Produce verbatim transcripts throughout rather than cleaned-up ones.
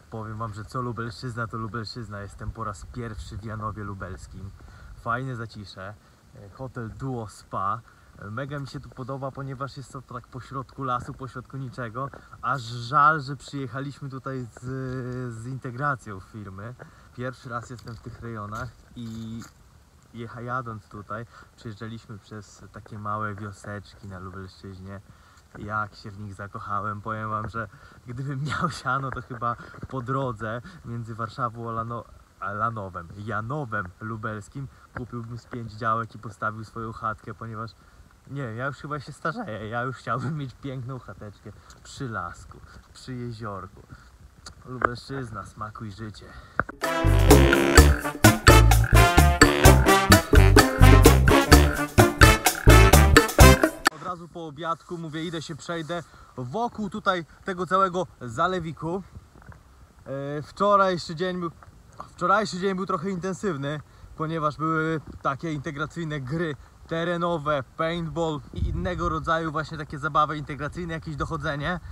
Powiem wam, że co Lubelszczyzna, to Lubelszczyzna. Jestem po raz pierwszy w Janowie Lubelskim. Fajne zacisze, hotel Duo Spa. Mega mi się tu podoba, ponieważ jest to tak pośrodku lasu, pośrodku niczego. Aż żal, że przyjechaliśmy tutaj z, z integracją firmy. Pierwszy raz jestem w tych rejonach i jecha, jadąc tutaj, przejeżdżaliśmy przez takie małe wioseczki na Lubelszczyźnie. Jak się w nich zakochałem. Powiem wam, że gdybym miał siano, to chyba po drodze między Warszawą a, Lano a Lanowem, Janowem Lubelskim kupiłbym z pięć działek i postawił swoją chatkę, ponieważ nie wiem, ja już chyba się starzeję. Ja już chciałbym mieć piękną chateczkę przy lasku, przy jeziorku. Lubelszczyzna, smakuj życie. Od razu po obiadku mówię, idę się przejdę wokół tutaj tego całego zalewiku. Wczorajszy dzień był, wczorajszy dzień był trochę intensywny, ponieważ były takie integracyjne gry terenowe, paintball i innego rodzaju właśnie takie zabawy integracyjne, jakieś dochodzenie.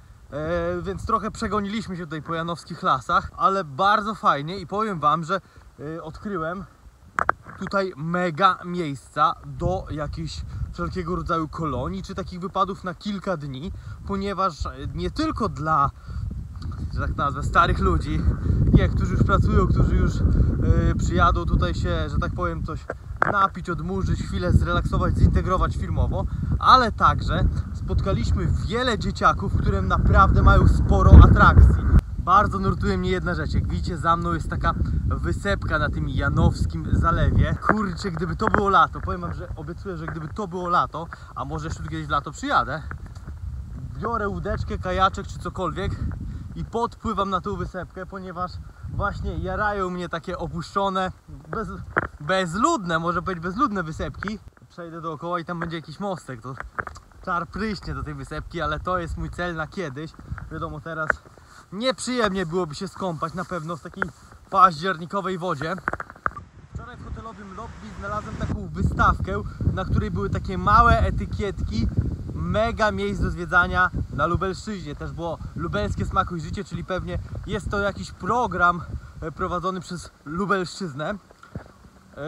E, więc trochę przegoniliśmy się tutaj po janowskich lasach, ale bardzo fajnie i powiem wam, że e, odkryłem tutaj mega miejsca do jakichś wszelkiego rodzaju kolonii, czy takich wypadów na kilka dni, ponieważ nie tylko dla, że tak nazwę, starych ludzi, nie, którzy już pracują, którzy już e, przyjadą tutaj się, że tak powiem, coś napić, odmurzyć, chwilę zrelaksować, zintegrować filmowo, ale także spotkaliśmy wiele dzieciaków, które naprawdę mają sporo atrakcji. Bardzo nurtuje mnie jedna rzecz, jak widzicie, za mną jest taka wysepka na tym janowskim zalewie. Kurczę, gdyby to było lato, powiem wam, że obiecuję, że gdyby to było lato, a może jeszcze kiedyś w lato przyjadę, biorę łódeczkę, kajaczek czy cokolwiek i podpływam na tą wysepkę, ponieważ właśnie jarają mnie takie opuszczone, bez, bezludne, może być bezludne wysepki. Przejdę dookoła i tam będzie jakiś mostek, to czar pryśnie do tej wysepki, ale to jest mój cel na kiedyś. Wiadomo, teraz nieprzyjemnie byłoby się skąpać na pewno w takiej październikowej wodzie. Wczoraj w hotelowym lobby znalazłem taką wystawkę, na której były takie małe etykietki mega miejsc do zwiedzania na Lubelszczyźnie. Też było lubelskie Smakuj Życie, czyli pewnie jest to jakiś program prowadzony przez Lubelszczyznę. Yy,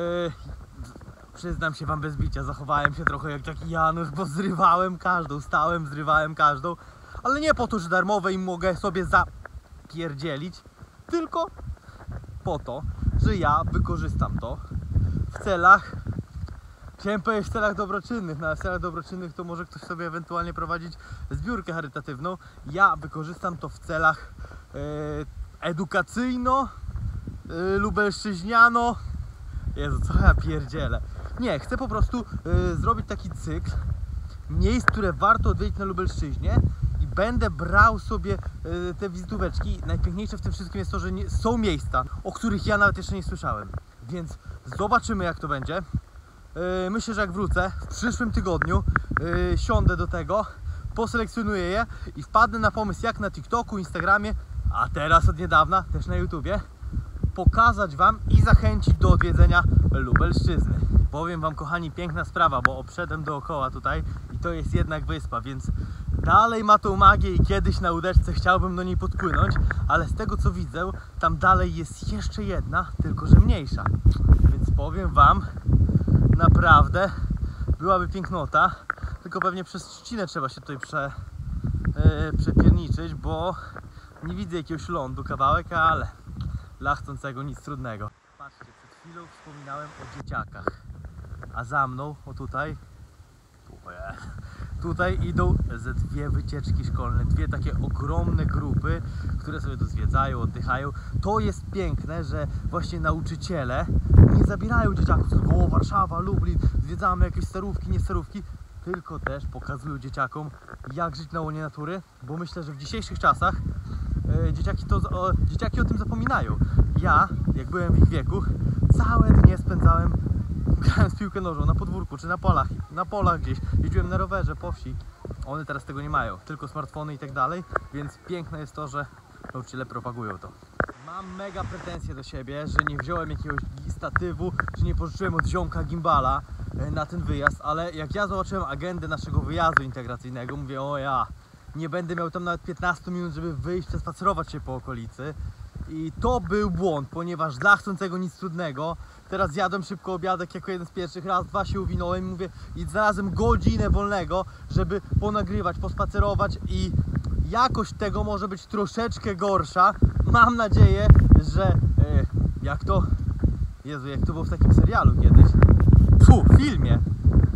przyznam się wam bez bicia, zachowałem się trochę jak taki Janusz, bo zrywałem każdą, stałem, zrywałem każdą, ale nie po to, że darmowe im mogę sobie zapierdzielić, tylko po to, że ja wykorzystam to w celach, chciałem powiedzieć w celach dobroczynnych, no ale w celach dobroczynnych to może ktoś sobie ewentualnie prowadzić zbiórkę charytatywną. Ja wykorzystam to w celach yy, edukacyjno, yy, lubelszczyźniano. Jezu, co ja pierdzielę. Nie, chcę po prostu yy, zrobić taki cykl miejsc, które warto odwiedzić na Lubelszczyźnie i będę brał sobie yy, te wizytóweczki. Najpiękniejsze w tym wszystkim jest to, że nie, są miejsca, o których ja nawet jeszcze nie słyszałem. Więc zobaczymy, jak to będzie. Yy, myślę, że jak wrócę w przyszłym tygodniu, yy, siądę do tego, poselekcjonuję je i wpadnę na pomysł, jak na TikToku, Instagramie, a teraz od niedawna też na YouTubie, pokazać wam i zachęcić do odwiedzenia Lubelszczyzny. Powiem wam, kochani, piękna sprawa, bo obszedłem dookoła tutaj i to jest jednak wyspa, więc dalej ma tą magię i kiedyś na łódeczce chciałbym do niej podpłynąć, ale z tego co widzę, tam dalej jest jeszcze jedna, tylko że mniejsza. Więc powiem wam, naprawdę byłaby pięknota, tylko pewnie przez trzcinę trzeba się tutaj prze, yy, przepierniczyć, bo nie widzę jakiegoś lądu kawałek, ale dla chcącego nic trudnego. Patrzcie, przed chwilą wspominałem o dzieciakach, a za mną, o tutaj, tutaj idą ze dwie wycieczki szkolne, dwie takie ogromne grupy, które sobie tu zwiedzają, oddychają. To jest piękne, że właśnie nauczyciele nie zabierają dzieciaków tylko o Warszawa, Lublin, zwiedzamy jakieś starówki, nie starówki, tylko też pokazują dzieciakom, jak żyć na łonie natury, bo myślę, że w dzisiejszych czasach e, dzieciaki, to, o, dzieciaki o tym zapominają. Ja, jak byłem w ich wieku, całe dnie spędzałem grając w piłkę nożną na podwórku, czy na polach, na polach gdzieś, jeździłem na rowerze po wsi. One teraz tego nie mają, tylko smartfony i tak dalej, więc piękne jest to, że nauczyciele propagują to. Mam mega pretensje do siebie, że nie wziąłem jakiegoś statywu, że nie pożyczyłem od ziomka gimbala na ten wyjazd, ale jak ja zobaczyłem agendę naszego wyjazdu integracyjnego, mówię, o ja, nie będę miał tam nawet piętnastu minut, żeby wyjść, przespacerować się po okolicy. I to był błąd, ponieważ dla chcącego nic trudnego, teraz jadłem szybko obiadek jako jeden z pierwszych, raz, dwa się uwinąłem i mówię, i znalazłem godzinę wolnego, żeby ponagrywać, pospacerować i jakość tego może być troszeczkę gorsza. Mam nadzieję, że e, jak to, Jezu, jak to było w takim serialu kiedyś, fu, w filmie, e,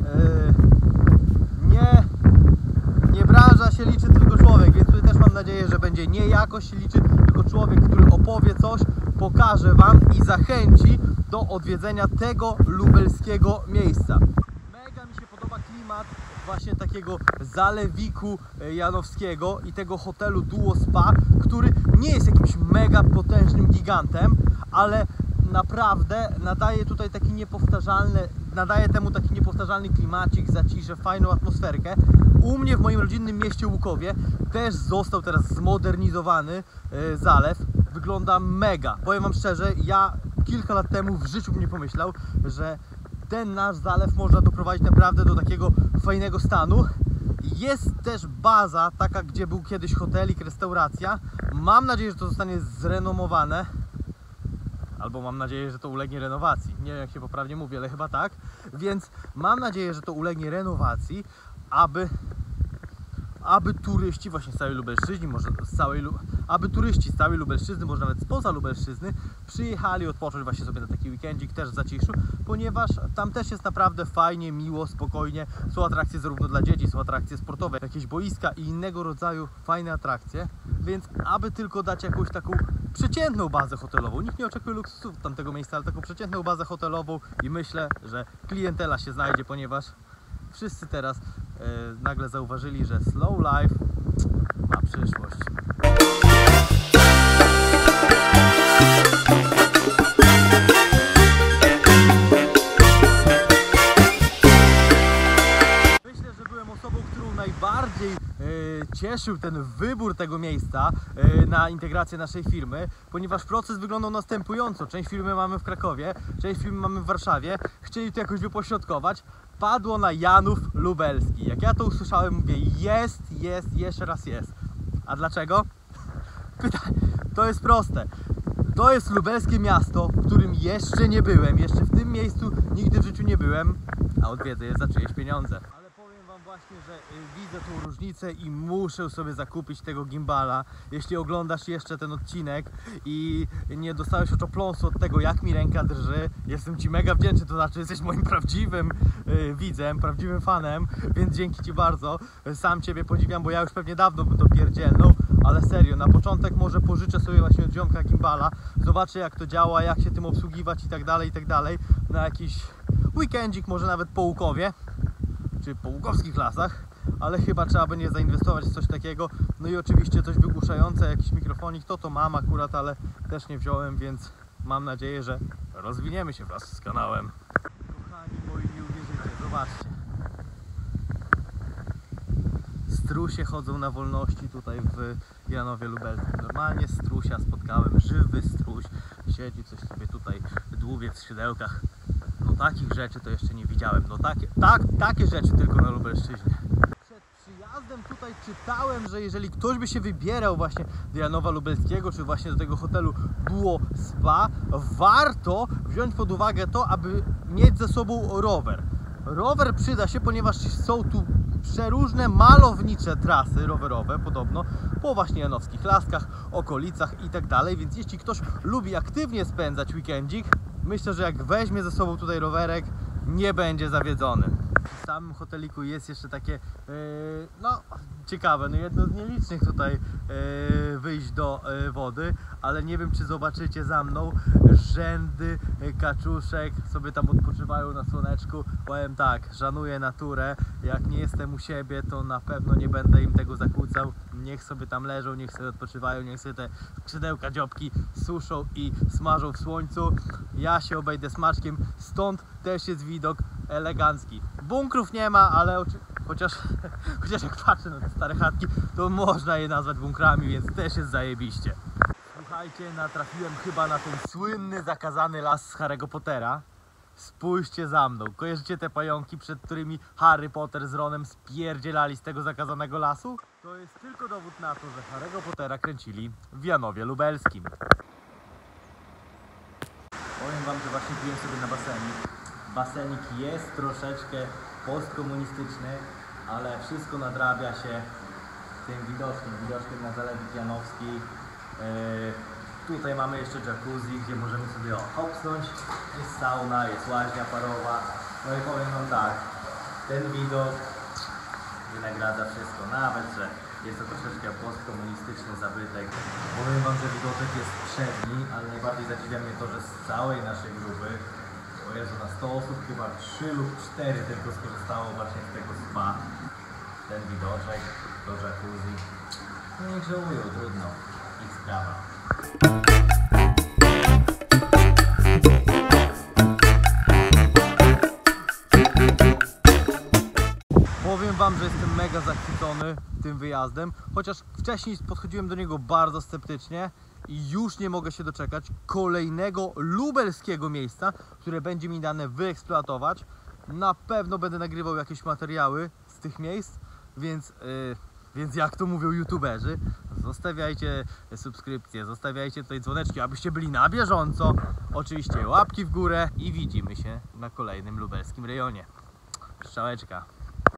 nie, nie branża się liczy, tylko człowiek, więc tutaj też mam nadzieję, że będzie nie jakość się liczy, tylko człowiek, który opowie coś, pokaże Wam i zachęci do odwiedzenia tego lubelskiego miejsca. Mega mi się podoba klimat właśnie takiego zalewiku janowskiego i tego hotelu Duo Spa, który nie jest jakimś mega potężnym gigantem, ale naprawdę nadaje tutaj taki niepowtarzalny, nadaje temu taki niepowtarzalny klimacik, zaciszę, fajną atmosferkę. U mnie w moim rodzinnym mieście Łukowie też został teraz zmodernizowany e, zalew. Wygląda mega. Powiem Wam szczerze, ja kilka lat temu w życiu bym nie pomyślał, że ten nasz zalew można doprowadzić naprawdę do takiego fajnego stanu. Jest też baza, taka gdzie był kiedyś hotelik, restauracja. Mam nadzieję, że to zostanie zrenomowane. Albo mam nadzieję, że to ulegnie renowacji. Nie wiem, jak się poprawnie mówi, ale chyba tak. Więc mam nadzieję, że to ulegnie renowacji, aby, aby turyści właśnie z całej Lubelszczyzny, może z całej, aby turyści z całej Lubelszczyzny, może nawet spoza Lubelszczyzny, przyjechali odpocząć właśnie sobie na taki weekendzik też w Zaciszu, ponieważ tam też jest naprawdę fajnie, miło, spokojnie. Są atrakcje zarówno dla dzieci, są atrakcje sportowe, jakieś boiska i innego rodzaju fajne atrakcje. Więc aby tylko dać jakąś taką przeciętną bazę hotelową, nikt nie oczekuje luksusów tamtego miejsca, ale taką przeciętną bazę hotelową i myślę, że klientela się znajdzie, ponieważ wszyscy teraz e, nagle zauważyli, że slow life ma przyszłość. Myślę, że byłem osobą, którą najbardziej e, cieszył ten wybór tego miejsca e, na integrację naszej firmy, ponieważ proces wyglądał następująco. Część firmy mamy w Krakowie, część firmy mamy w Warszawie. Chcieli to jakoś wypośrodkować. Padło na Janów Lubelski. Jak ja to usłyszałem, mówię, jest, jest, jeszcze raz jest. A dlaczego? Pytanie. To jest proste. To jest lubelskie miasto, w którym jeszcze nie byłem. Jeszcze w tym miejscu nigdy w życiu nie byłem, a odwiedzę je za czyjeś pieniądze. Ale powiem Wam właśnie, że widzę tą różnicę i muszę sobie zakupić tego gimbala. Jeśli oglądasz jeszcze ten odcinek i nie dostałeś oczopląsu od tego, jak mi ręka drży, jestem Ci mega wdzięczny, to znaczy jesteś moim prawdziwym yy, widzem, prawdziwym fanem, więc dzięki Ci bardzo. Sam Ciebie podziwiam, bo ja już pewnie dawno bym to pierdzielnął, ale serio, na początek może pożyczę sobie właśnie od ziomka gimbala, zobaczę jak to działa, jak się tym obsługiwać i tak dalej, i tak dalej, na jakiś weekendzik, może nawet po Łukowie, czy po łukowskich lasach, ale chyba trzeba będzie zainwestować w coś takiego. No i oczywiście coś wygłuszające, jakiś mikrofonik, to to mam akurat, ale też nie wziąłem, więc mam nadzieję, że rozwiniemy się wraz z kanałem. Kochani moi, nie uwierzycie, zobaczcie. Strusie chodzą na wolności tutaj w Janowie Lubelskim. Normalnie strusia spotkałem, żywy struś. Siedzi coś sobie tutaj, dłubie w skrzydełkach. No takich rzeczy to jeszcze nie widziałem. No takie, tak, takie rzeczy tylko na Lubelszczyźnie. Przed przyjazdem tutaj czytałem, że jeżeli ktoś by się wybierał właśnie do Janowa Lubelskiego, czy właśnie do tego hotelu Duo Spa, warto wziąć pod uwagę to, aby mieć ze sobą rower. Rower przyda się, ponieważ są tu przeróżne malownicze trasy rowerowe, podobno po właśnie janowskich laskach, okolicach i tak dalej, więc jeśli ktoś lubi aktywnie spędzać weekendzik, myślę, że jak weźmie ze sobą tutaj rowerek, nie będzie zawiedzony. W samym hoteliku jest jeszcze takie, yy, no ciekawe, no jedno z nielicznych tutaj yy, wyjść do yy, wody, ale nie wiem czy zobaczycie za mną, rzędy yy, kaczuszek sobie tam odpoczywają na słoneczku. Powiem tak, szanuję naturę, jak nie jestem u siebie, to na pewno nie będę im tego zakłócał. Niech sobie tam leżą, niech sobie odpoczywają, niech sobie te skrzydełka dziobki suszą i smażą w słońcu. Ja się obejdę smaczkiem, stąd też jest widok elegancki. Bunkrów nie ma, ale chociaż, chociaż jak patrzę na te stare chatki, to można je nazwać bunkrami, więc też jest zajebiście. Słuchajcie, natrafiłem chyba na ten słynny, zakazany las z Harry'ego Pottera. Spójrzcie za mną. Kojarzycie te pająki, przed którymi Harry Potter z Ronem spierdzielali z tego zakazanego lasu? To jest tylko dowód na to, że Harry'ego Pottera kręcili w Janowie Lubelskim. Powiem wam, że właśnie piłem sobie na basenik. Basenik jest troszeczkę postkomunistyczny, ale wszystko nadrabia się tym widoczkiem, widoczkiem na Zalewik Janowski. Yy, tutaj mamy jeszcze jacuzzi, gdzie możemy sobie hopsnąć. Jest sauna, jest łaźnia parowa. No i powiem wam tak, ten widok wynagradza wszystko, nawet że jest to troszeczkę postkomunistyczny zabytek. Powiem wam, że widoczek jest przedni, ale najbardziej zadziwia mnie to, że z całej naszej grupy, o Jezu, na sto osób chyba trzy lub cztery tylko skorzystało właśnie z tego spa. Ten widoczek, to jacuzzi. No niech żałują, trudno, ich sprawa. Powiem wam, że jestem mega zachwycony tym wyjazdem, chociaż wcześniej podchodziłem do niego bardzo sceptycznie i już nie mogę się doczekać kolejnego lubelskiego miejsca, które będzie mi dane wyeksploatować. Na pewno będę nagrywał jakieś materiały z tych miejsc, więc, yy, więc jak to mówią youtuberzy, zostawiajcie subskrypcje, zostawiajcie tutaj dzwoneczki, abyście byli na bieżąco. Oczywiście łapki w górę i widzimy się na kolejnym lubelskim rejonie. Strzałeczka.